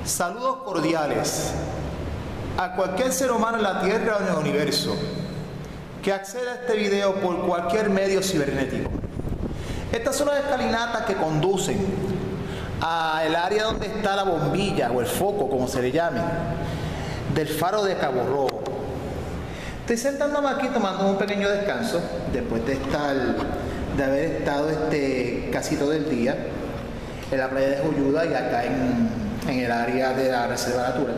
Saludos cordiales a cualquier ser humano en la Tierra o en el universo que acceda a este video por cualquier medio cibernético. Estas son las escalinatas que conducen al área donde está la bombilla o el foco, como se le llame, del faro de Cabo Rojo. Estoy sentándome aquí tomando un pequeño descanso después de haber estado casi todo el día en la playa de Joyuda y acá en el área de la Reserva Natural.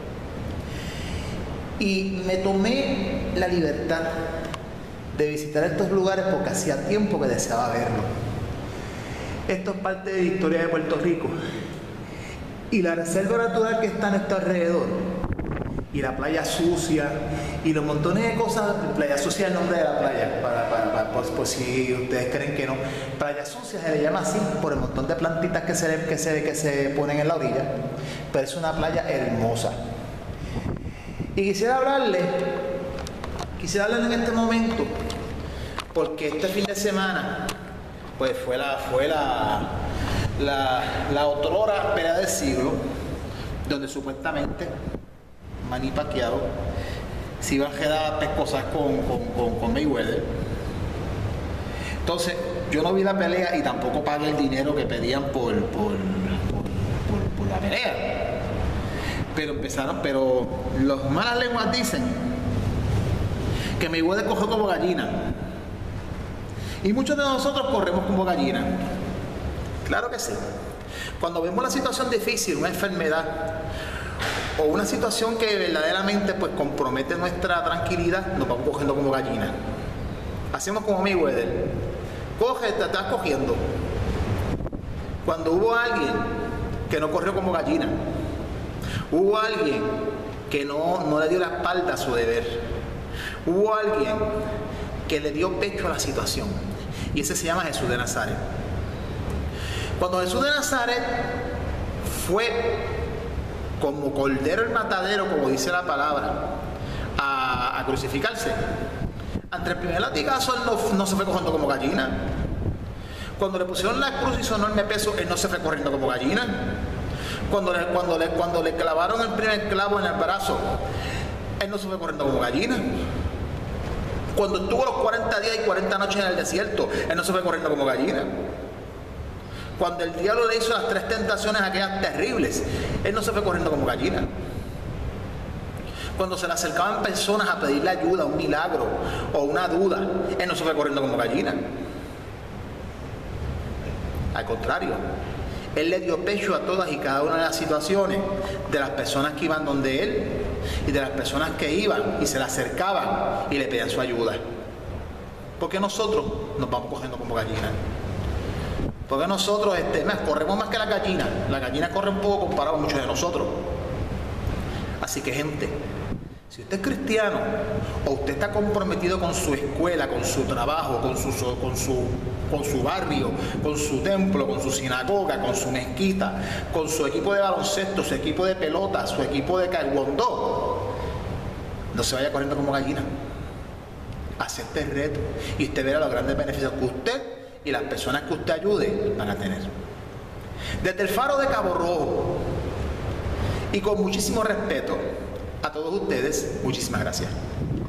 Y me tomé la libertad de visitar estos lugares porque hacía tiempo que deseaba verlos. Esto es parte de la historia de Puerto Rico. Y la reserva natural que está a nuestro alrededor, y la playa sucia, y los montones de cosas. Playa sucia es el nombre de la playa, por si ustedes creen que no. Playa sucia se le llama así por el montón de plantitas que se ponen en la orilla, pero es una playa hermosa. Y quisiera hablarles en este momento, porque este fin de semana pues fue la otrora pelea del siglo, donde supuestamente Manny Pacquiao se iba a quedar pescosas con Mayweather. Entonces yo no vi la pelea y tampoco pagué el dinero que pedían por la pelea. Pero los malas lenguas dicen que Mayweather cogió como gallina. Y muchos de nosotros corremos como gallina. Claro que sí. Cuando vemos la situación difícil, una enfermedad o una situación que verdaderamente pues compromete nuestra tranquilidad, nos vamos cogiendo como gallina. Hacemos como Mayweather. Coge, te estás cogiendo. Cuando hubo alguien que no corrió como gallina, hubo alguien que no le dio la espalda a su deber, hubo alguien que le dio pecho a la situación, y ese se llama Jesús de Nazaret. Cuando Jesús de Nazaret fue como cordero el matadero, como dice la palabra, a crucificarse, ante el primer latigazo él no se fue cogiendo como gallina. Cuando le pusieron la cruz y sonó enorme peso, él no se fue corriendo como gallina. Cuando le clavaron el primer clavo en el brazo, él no se fue corriendo como gallina. Cuando estuvo los 40 días y 40 noches en el desierto, él no se fue corriendo como gallina. Cuando el diablo le hizo las 3 tentaciones aquellas terribles, él no se fue corriendo como gallina. Cuando se le acercaban personas a pedirle ayuda, un milagro o una duda, él no se fue corriendo como gallina. Al contrario, él le dio pecho a todas y cada una de las situaciones de las personas que iban donde él y de las personas que iban y se le acercaban y le pedían su ayuda. Porque nosotros nos vamos cogiendo como gallinas. Porque nosotros corremos más que la gallina. La gallina corre un poco comparado a muchos de nosotros. Así que, gente, si usted es cristiano o usted está comprometido con su escuela, con su trabajo, con su barrio, con su templo, con su sinagoga, con su mezquita, con su equipo de baloncesto, su equipo de pelota, su equipo de taekwondo, no se vaya corriendo como gallina. Acepte el reto y usted verá los grandes beneficios que usted y las personas que usted ayude van a tener. Desde el faro de Cabo Rojo y con muchísimo respeto a todos ustedes, muchísimas gracias.